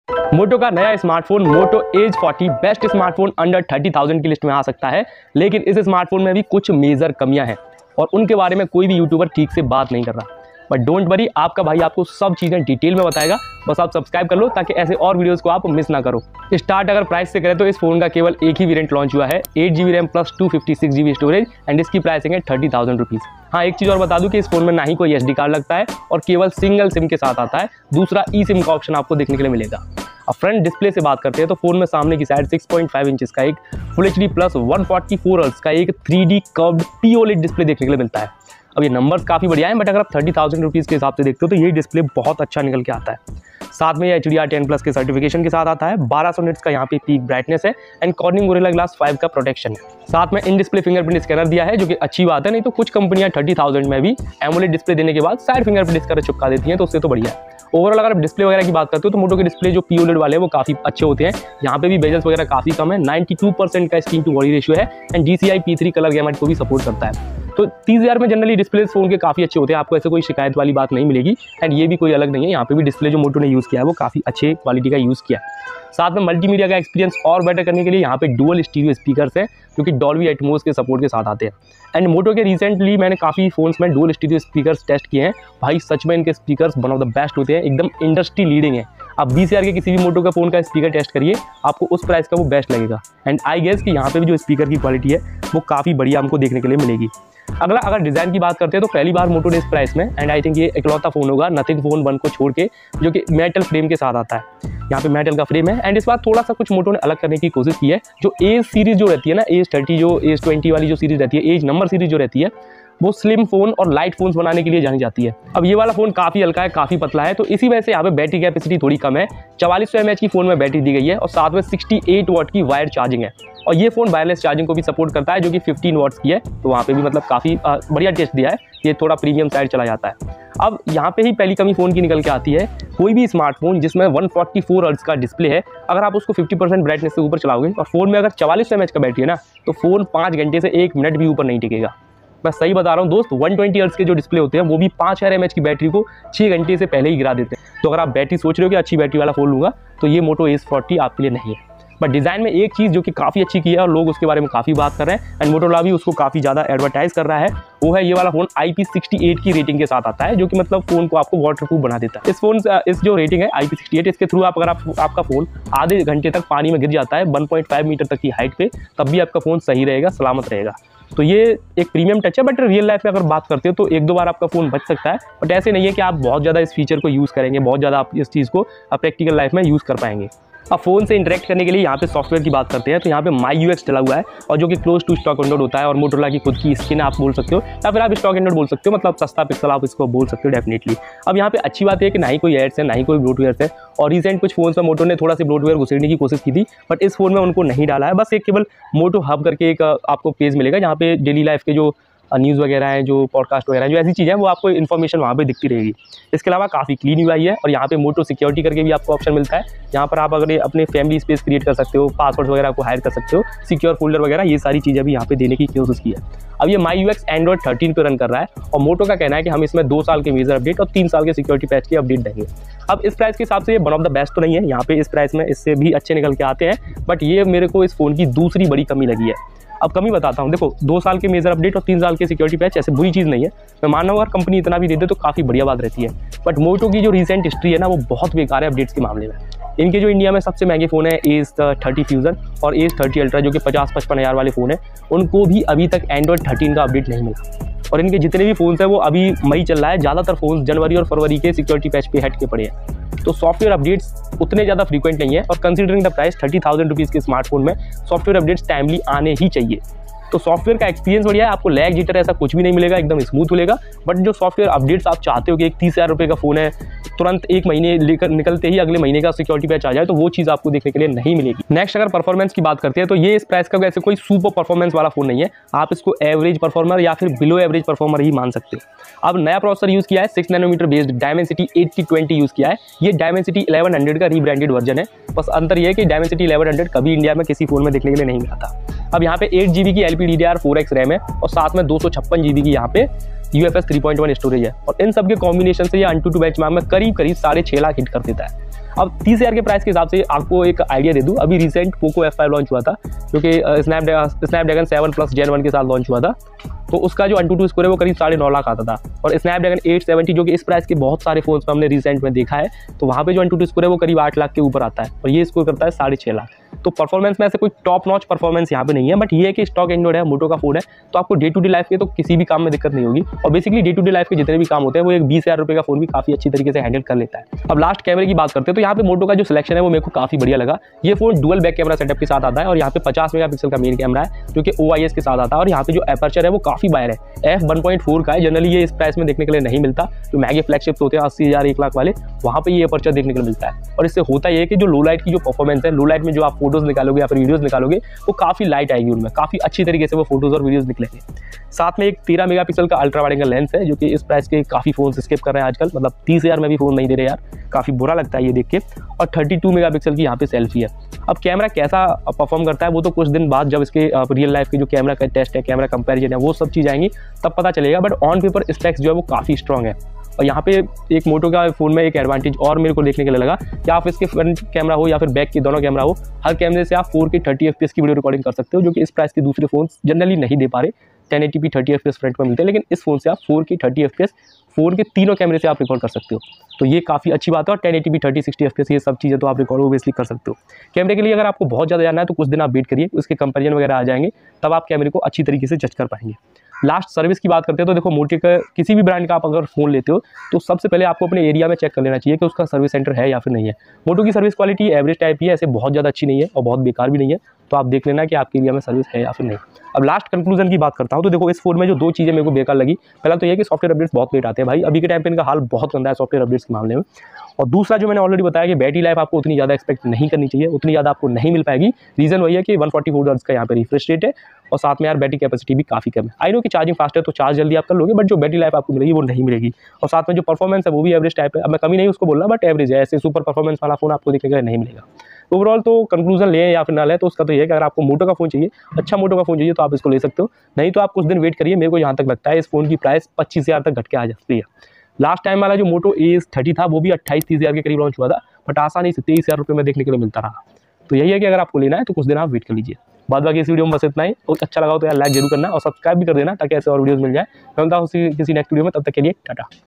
मोटो का नया smartphone Moto Edge 40 best smartphone under 30,000 की लिस्ट में आ सकता है, लेकिन इस स्मार्टफोन में भी कुछ मेजर कमियां हैं और उनके बारे में कोई भी यूट्यूबर ठीक से बात नहीं कर रहा। बट डोंट वरी, आपका भाई आपको सब चीज़ें डिटेल में बताएगा। बस आप सब्सक्राइब कर लो ताकि ऐसे और वीडियोस को आप मिस ना करो। स्टार्ट अगर प्राइस से करें तो इस फोन का केवल एक ही वेरिएंट लॉन्च हुआ है, 8GB RAM plus 256GB storage and इसकी प्राइसिंग है 30,000 रुपीज़। हाँ, एक चीज़ और बता दूं कि इस फोन में ना ही कोई SD कार्ड लगता है और केवल सिंगल सिम के साथ आता है। दूसरा eSIM का ऑप्शन आपको देखने के लिए मिलेगा। अब फ्रंट डिस्प्ले से बात करते हैं तो फोन में सामने की साइड 6.5 इंचेस का एक फुल HD प्लस 144 हर्ट्ज का एक 3D कर्व्ड POLED डिस्प्ले देखने के लिए मिलता है। अब ये नंबर्स काफ़ी बढ़िया हैं, बट अगर आप 30,000 रुपीज़ के हिसाब से देखते हो तो ये डिस्प्ले बहुत अच्छा निकल के आता है। साथ में ये HDR10+ के सर्टिफिकेशन के साथ आता है। 1200 निट्स का यहाँ पे पीक ब्राइटनेस है एंड कॉर्निंग गोरिल्ला ग्लास 5 का प्रोटेक्शन है। साथ में इन डिस्प्ले फिंगरप्रिंट स्कैनर दिया है, जो कि अच्छी बात है। नहीं तो कुछ कंपनियां 30,000 में भी एमोलेड डिस्प्ले देने के बाद साइड फिंगरप्रिंट स्कैनर चिपका देती हैं, तो उससे तो बढ़िया है। ओवरऑल अगर आप डिस्प्ले वगैरह की बात करते हो तो मोटो के डिस्प्ले जो POLED वाले हैं वो काफ़ी अच्छे होते हैं। यहाँ पे भी बेजल्स वगैरह काफ़ी कम है, 92% का स्क्रीन टू बॉडी रेशियो है and DCI P3 colour gamut को भी सपोर्ट करता है। तो 30,000 में जनरली डिस्प्ले फोन के काफ़ी अच्छे होते हैं, आपको ऐसे कोई शिकायत वाली बात नहीं मिलेगी। एंड ये भी कोई अलग नहीं है, यहाँ पे भी डिस्प्ले जो मोटो ने यूज़ किया है वो काफ़ी अच्छे क्वालिटी का यूज़ किया है। साथ में मल्टीमीडिया का एक्सपीरियंस और बेटर करने के लिए यहाँ पे डुअल स्टीरियो स्पीकर्स हैं, जो कि डॉल्बी एटमॉस के सपोर्ट के साथ आते हैं। एंड मोटो के रिसेंटली मैंने काफ़ी फोन्स में डुअल स्टीरियो स्पीकर्स टेस्ट किए हैं। भाई सच में इनके speakers one of the best होते हैं, एकदम इंडस्ट्री लीडिंग है। आप 20,000 के किसी भी मोटो का फोन का स्पीकर टेस्ट करिए, आपको उस प्राइस का वो बेस्ट लगेगा। एंड आई गेस कि यहाँ पे भी जो स्पीकर की क्वालिटी है वो काफ़ी बढ़िया हमको देखने के लिए मिलेगी। अगर डिज़ाइन की बात करते हैं तो पहली बार मोटो ने इस प्राइस में, एंड आई थिंक ये इकलौता फ़ोन होगा नथिंग फ़ोन 1 को छोड़ के जो कि मेटल फ्रेम के साथ आता है। यहाँ पे मेटल का फ्रेम है एंड इस बार थोड़ा सा कुछ मोटो ने अलग करने की कोशिश की है। जो एज सीरीज़ जो रहती है ना, एज 30 जो एज 20 वाली जो सीरीज़ रहती है, एज नंबर सीरीज़ जो रहती है, वो स्लिम फोन और लाइट फोन्स बनाने के लिए जानी जाती है। अब ये वाला फोन काफ़ी हल्का है, काफ़ी पतला है, तो इसी वजह से यहाँ पे बैटरी कैपेसिटी थोड़ी कम है। 4400 mAh की फ़ोन में बैटरी दी गई है और साथ में 68 वाट की वायर्ड चार्जिंग है। और ये फ़ोन वायरलेस चार्जिंग को भी सपोर्ट करता है, जो कि 15 वाट्स की है। तो वहाँ पे भी मतलब काफ़ी बढ़िया टेस्ट दिया है, ये थोड़ा प्रीमियम साइड चला जाता है। अब यहाँ पे ही पहली कमी फ़ोन की निकल के आती है। कोई भी स्मार्टफोन जिसमें 144 हर्ट्ज का डिस्प्ले है, अगर आप उसको 50% ब्राइटनेस से ऊपर चलाओगे और फोन में अगर 4400 mAh का बैटरी है ना, तो फ़ोन 5 घंटे से 1 मिनट भी ऊपर नहीं टिकेगा। मैं सही बता रहा हूँ दोस्त, 120 हर्ट्ज के जो डिस्प्ले होते हैं वो भी 5000 mAh की बैटरी को 6 घंटे से पहले ही गिरा देते हैं। तो अगर आप बैटरी सोच रहे हो कि अच्छी बैटरी वाला फ़ोन लूँगा, तो ये मोटो एज 40 आपके लिए नहीं है। बट डिज़ाइन में एक चीज़ जो कि काफ़ी अच्छी की है और लोग उसके बारे में काफ़ी बात कर रहे हैं एंड मोटोरोला भी उसको काफ़ी ज़्यादा एडवर्टाइज कर रहा है, वो है ये वाला फ़ोन IP68 की रेटिंग के साथ आता है, जो कि मतलब फ़ोन को आपको वाटरप्रूफ बना देता है। इस जो रेटिंग है IP68, इसके थ्रू अगर आपका फ़ोन आधे घंटे तक पानी में गिर जाता है 1.5 मीटर तक की हाइट पे, तब भी आपका फ़ोन सही रहेगा, सलामत रहेगा। तो ये एक प्रीमियम टच है। बट रियल लाइफ में अगर बात करते हो तो 1-2 बार आपका फ़ोन बच सकता है, बट ऐसे नहीं है कि आप बहुत ज़्यादा इस फीचर को यूज़ करेंगे, बहुत ज़्यादा आप इस चीज़ को प्रैक्टिकल लाइफ में यूज़ कर पाएंगे। अब फ़ोन से इंटरेक्ट करने के लिए यहाँ पे सॉफ्टवेयर की बात करते हैं तो यहाँ पे MyUX डला हुआ है, और जो कि क्लोज टू स्टॉक एंड्रॉइड होता है और मोटोरोला की खुद की स्किन आप बोल सकते हो, या फिर आप स्टॉक एंड्रॉइड बोल सकते हो, मतलब सस्ता पिक्सल आप इसको बोल सकते हो डेफिनेटली। अब यहाँ पे अच्छी बात है कि ना ही कोई एड्स है, ना ही कोई ब्लोटवेयर है, और रिसेंट कुछ फोन में मोटो ने थोड़ा सा ब्लोटवेयर घुसेड़ने की कोशिश की थी, बट इस फोन में उनको नहीं डाला है। बस एक केवल मोटो हब करके एक आपको पेज मिलेगा, जहाँ पे डेली लाइफ के जो न्यूज़ वगैरह है, जो पॉडकास्ट वगैरह है, जो ऐसी चीज़ें हैं, वो आपको इन्फॉर्मेशन वहाँ पे दिखती रहेगी। इसके अलावा काफ़ी क्लीन UI है और यहाँ पे मोटो सिक्योरिटी करके भी आपको ऑप्शन मिलता है। यहाँ पर आप अगर अपने फैमिली स्पेस क्रिएट कर सकते हो, पासवर्ड वगैरह को हाइड कर सकते हो, सिक्योर फोल्डर वगैरह, ये सारी चीज़ें भी यहाँ पे देने की कोशिश की है। अब ये MyUX Android 13 पे रन कर रहा है और मोटो का कहना है कि हम इसमें 2 साल के मेजर अपडेट और 3 साल के सिक्योरिटी पैच के अपडेट देंगे। अब इस प्राइस के हिसाब से ये वन ऑफ द बेस्ट तो नहीं है, यहाँ पे इस प्राइस में इससे भी अच्छे निकल के आते हैं, बट ये मेरे को इस फ़ोन की दूसरी बड़ी कमी लगी है। अब कमी बताता हूँ, देखो 2 साल के मेजर अपडेट और 3 साल के सिक्योरिटी पैच ऐसे बुरी चीज़ नहीं है। मैं मान रहा हूँ अगर कंपनी इतना भी दे दे तो काफ़ी बढ़िया बात रहती है, बट मोटो की जो रिसेंट हिस्ट्री है ना, वो बहुत बेकार है अपडेट्स के मामले में। इनके जो इंडिया में सबसे महंगे फ़ोन है एज 30 फ्यूजन और एज 30 अल्ट्रा, जो कि 50-55 हज़ार वाले फ़ोन है, उनको भी अभी तक Android 13 का अपडेट नहीं मिला। और इनके जितने भी फ़ोन्स हैं वो अभी मई चल रहा है, ज़्यादातर फ़ोन्स जनवरी और फरवरी के सिक्योरिटी पैच पे हट के पड़े हैं। तो सॉफ्टवेयर अपडेट्स उतने ज़्यादा फ्रीक्वेंट नहीं है, और कंसीडरिंग द प्राइस 30,000 रुपीज़ के स्मार्टफोन में सॉफ्टवेयर अपडेट्स टाइमली आने ही चाहिए। तो सॉफ्टवेयर का एक्सपीरियंस बढ़िया है, आपको लैग जिटर ऐसा कुछ भी नहीं मिलेगा, एकदम स्मूथ मिलेगा। बट जो सॉफ्टवेयर अपडेट्स आप चाहते हो कि एक 30,000 रुपये का फ़ोन है, तुरंत 1 महीने लेकर निकलते ही अगले महीने का सिक्योरिटी पैच आ जाए, तो वो चीज़ आपको देखने के लिए नहीं मिलेगी। नेक्स्ट अगर परफॉर्मेंस की बात करते हैं तो ये इस प्राइस का वैसे कोई सुपर परफॉर्मेंस वाला फ़ोन नहीं है, आप इसको एवरेज परफॉर्मर या फिर बिलो एवरेज परफॉर्मर ही मान सकते हो। अब नया प्रोसेसर यूज़ किया है, 6 नैनोमीटर बेस्ड Dimensity 8020 यूज़ किया है। ये Dimensity 1100 का रीब्रांडेड वर्जन है। बस अंतर ये है कि Dimensity 1100 कभी इंडिया में किसी फ़ोन में देखने के लिए नहीं मिला था। अब यहाँ पे 8GB की LPDDR4X रैम है और साथ में 256GB की यहाँ पे UFS 3.1 स्टोरेज है, और इन सब के कॉम्बिनेशन से ये AnTuTu बेंचमार्क में करीब 6.5 लाख हिट कर देता है। अब 30,000 के प्राइस के हिसाब से आपको एक आइडिया दे दूँ, अभी रिसेंट पोको F5 लॉन्च हुआ था, क्योंकि स्नैपड्रैगन 7 प्लस Gen 1 के साथ लॉन्च हुआ था, तो उसका जो AnTuTu स्कोर है वो करीब 9.5 लाख आता था। और स्नैपड्रैगन 870 जो कि इस प्राइस के बहुत सारे फोन्स में हमने रिसेंट में देखा है, तो वहाँ पे जो AnTuTu स्कोर है वो करीब 8 लाख के ऊपर आता है, और ये स्कोर करता है 6.5 लाख। तो परफॉर्मेंस में ऐसे कोई टॉप नॉच परफॉर्मेंस यहाँ पे नहीं है, बट ये है कि स्टॉक एंड्रॉइड है, मोटो का फोन है, तो आपको डे टू डे लाइफ के तो किसी भी काम में दिक्कत नहीं होगी। और basically day to day life के जितने भी काम होते हैं वो एक 20,000 रुपये का फोन भी काफ़ी अच्छी तरीके से हैंडल कर लेता है। अब लास्ट कैमरे की बात करते हैं, तो यहाँ पे मोटो का जो सिलेक्शन है वो मेरे को काफ़ी बढ़िया लगा। ये phone dual back camera setup के साथ आता है, और यहाँ पे 50 मेगापिक्सल का मेन कैमरा है जो कि OIS के साथ आता है, और यहाँ पे जो एपर्चर है वो काफ़ी वायर है, f1.4 का है। जनरली ये इस प्राइस में देखने के लिए नहीं मिलता, जो महंगे फ्लैगशिप्स होते हैं 80,000 1 लाख वाले, वहाँ पे ये एपर्चर देखने को मिलता है। और इससे होता ये है कि जो लो लाइट की जो परफॉर्मेंस है, लो लाइट में जो आप फोटोज निकालोगे या फिर वीडियोस निकालोगे, वो काफ़ी लाइट आएगी, उनमें काफ़ी अच्छी तरीके से वो फोटोज और वीडियोस निकलेंगे। साथ में एक 13 मेगापिक्सल का अल्ट्रा वाइड एंगल लेंस है, जो कि इस प्राइस के काफ़ी फोन स्किप कर रहे हैं आजकल, मतलब 30,000 में भी फोन नहीं दे रहे यार, काफ़ी बुरा लगता है ये देख के। और 32 मेगापिक्सल की यहाँ पे सेल्फी है। अब कैमरा कैसा परफॉर्म करता है वो तो कुछ दिन बाद जब इसके रियल लाइफ के जो कैमरा का टेस्ट है, कैमरा कंपैरिजन है, वो सब चीज़ आएंगी तब पता चलेगा। बट ऑन पेपर स्पेक्स जो है वो काफ़ी स्ट्रॉन्ग है। और यहाँ पे एक मोटो का फ़ोन में एक एडवांटेज और मेरे को देखने के लिए लगा कि आप इसके फ्रंट कैमरा हो या फिर बैक की दोनों कैमरा हो, हर कैमरे से आप 4K 30 FPS की वीडियो रिकॉर्डिंग कर सकते हो, जो कि इस प्राइस के दूसरे फ़ोन जनरली नहीं दे पा रहे। 1080p 30 FPS फ्रंट में मिलते हैं, लेकिन इस फ़ोन से आप 4K 30 FPS फ़ोन के तीनों कैमरे से आप रिकॉर्ड कर सकते हो, तो ये काफ़ी अच्छी बात है। और 1080p 30 60 FPS ये सब चीज़ें तो आप रिकॉर्ड ओबियसली कर सकते हो। कैमरे के लिए अगर आपको बहुत ज़्यादा जानना है तो कुछ दिन आप वेट करिए, उसके कंपेरिजन वगैरह आ जाएंगे, तब आप कैमरे को अच्छी तरीके से जज कर पाएंगे। लास्ट सर्विस की बात करते हैं तो देखो, मोटो का किसी भी ब्रांड का आप अगर फ़ोन लेते हो तो सबसे पहले आपको अपने एरिया में चेक कर लेना चाहिए कि उसका सर्विस सेंटर है या फिर नहीं है। मोटो की सर्विस क्वालिटी एवरेज टाइप ही है, ऐसे बहुत ज़्यादा अच्छी नहीं है और बहुत बेकार भी नहीं है, तो आप देख लेना कि आपके एरिया में सर्विस है या फिर नहीं। अब लास्ट कंक्लूजन की बात करता हूँ तो देखो, इस फोन में जो 2 चीज़ें मेरे को बेकार लगी, पहला तो ये कि सॉफ्टवेयर अपडेट्स बहुत लेट आते हैं भाई, अभी के टाइम पे इनका हाल बहुत गंदा है सॉफ्टवेयर अपडेट्स के मामले में। और दूसरा जो मैंने ऑलरेडी बताया कि बैटरी लाइफ आपको उतनी ज़्यादा एक्सपेक्ट नहीं करनी चाहिए, उतनी ज़्यादा आपको नहीं मिल पाएगी। रीज़न वही है कि 144 हर्ट्ज़ का यहाँ पे रिफ्रेश रेट है, और साथ में यार बैटरी कैपेसिटी भी काफ़ी कम है। आई नो कि चार्जिंग फास्ट है तो चार्ज जल्दी आप कर लोगे, बट जो बैटरी लाइफ आपको मिलेगी वो नहीं मिलेगी। और साथ में जो परफॉर्मेंस है वो भी एवरेज टाइप है। अब मैं कमी नहीं उसको बोल रहा, बट एवरेज है, ऐसे सुपर परफॉर्मेंस वाला फोन आपको देखने के लिए नहीं मिलेगा। ओवरऑल तो कंक्लूजन लें या फिर ना लें, तो उसका तो ये है कि अगर आपको मोटो का फ़ोन चाहिए, अच्छा मोटो का फ़ोन चाहिए, तो आप इसको ले सकते हो, नहीं तो आप कुछ दिन वेट करिए। मेरे को जहाँ तक लगता है इस फोन की प्राइस 25,000 तक घट के आ जाती है। लास्ट टाइम वाला जो मोटो A30 था वो भी 28-30,000 के करीब लॉन्च हुआ था, बट आसानी से 23,000 रुपये में देखने के लिए मिलता रहा। तो यही है कि अगर आपको लेना है तो कुछ दिन आप वेट कर लीजिए। बाद बाकी इस वीडियो में बस इतना ही। और अच्छा लगा हो तो यार लाइक जरूर करना और सब्सक्राइब भी कर देना, ताकि ऐसे और वीडियोस मिल जाए। मैं मिलता हूँ किसी नेक्स्ट वीडियो में, तब तक के लिए टाटा।